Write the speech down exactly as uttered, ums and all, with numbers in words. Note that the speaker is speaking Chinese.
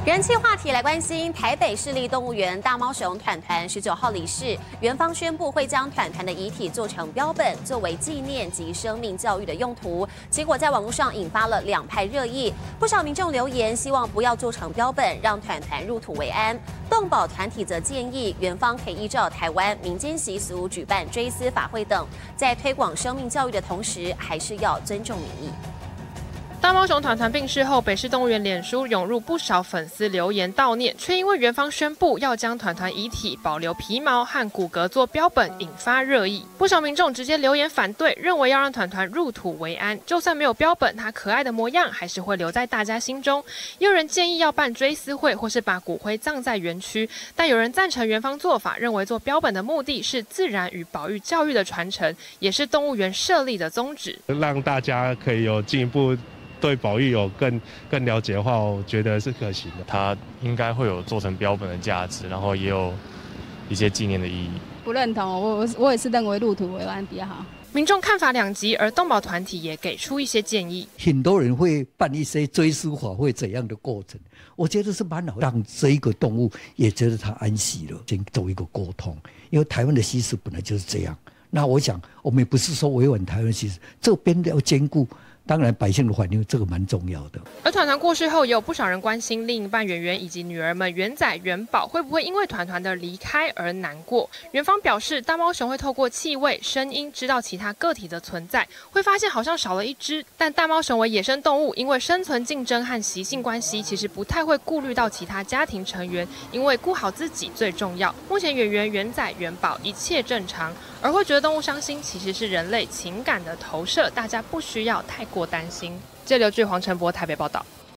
人气话题来关心，台北市立动物园大猫熊团团十九号离世，园方宣布会将团团的遗体做成标本，作为纪念及生命教育的用途。结果在网络上引发了两派热议，不少民众留言希望不要做成标本，让团团入土为安。动保团体则建议园方可以依照台湾民间习俗举办追思法会等，在推广生命教育的同时，还是要尊重民意。 大猫熊团团病逝后，北市动物园脸书涌入不少粉丝留言悼念，却因为园方宣布要将团团遗体保留皮毛和骨骼做标本，引发热议。不少民众直接留言反对，认为要让团团入土为安，就算没有标本，它可爱的模样还是会留在大家心中。也有人建议要办追思会，或是把骨灰葬在园区，但有人赞成园方做法，认为做标本的目的是自然与保育教育的传承，也是动物园设立的宗旨， 让大家可以有进一步 对保育有更更了解的话，我觉得是可行的。 它应该会有做成标本的价值，然后也有一些纪念的意义。 不认同，我我我也是认为入土为安比较好。 民众看法两极，而动保团体也给出一些建议。 很多人会办一些追思法会怎样的过程，我觉得是蛮好，让这一个动物也觉得它安息了，先做一个沟通。因为台湾的习俗本来就是这样。那我想，我们也不是说违反台湾习俗，这边要兼顾。 当然，百姓的反应这个蛮重要的。 而团团过世后，也有不少人关心另一半圆圆以及女儿们圆仔、圆宝会不会因为团团的离开而难过。园方表示，大猫熊会透过气味、声音知道其他个体的存在，会发现好像少了一只。但大猫熊为野生动物，因为生存竞争和习性关系，其实不太会顾虑到其他家庭成员，因为顾好自己最重要。目前圆圆、圆仔、圆宝一切正常，而会觉得动物伤心，其实是人类情感的投射，大家不需要太 过担心。记者刘志、黄晨博台北报道。